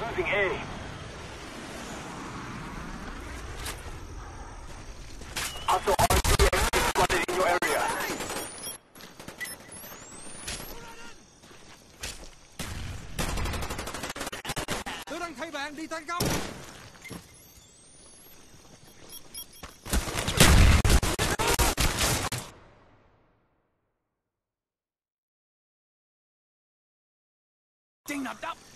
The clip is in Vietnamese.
losing A. Also, RCX is spotted in your area. Tôi đang thay bạn đi tấn công. Trên nạp đắp.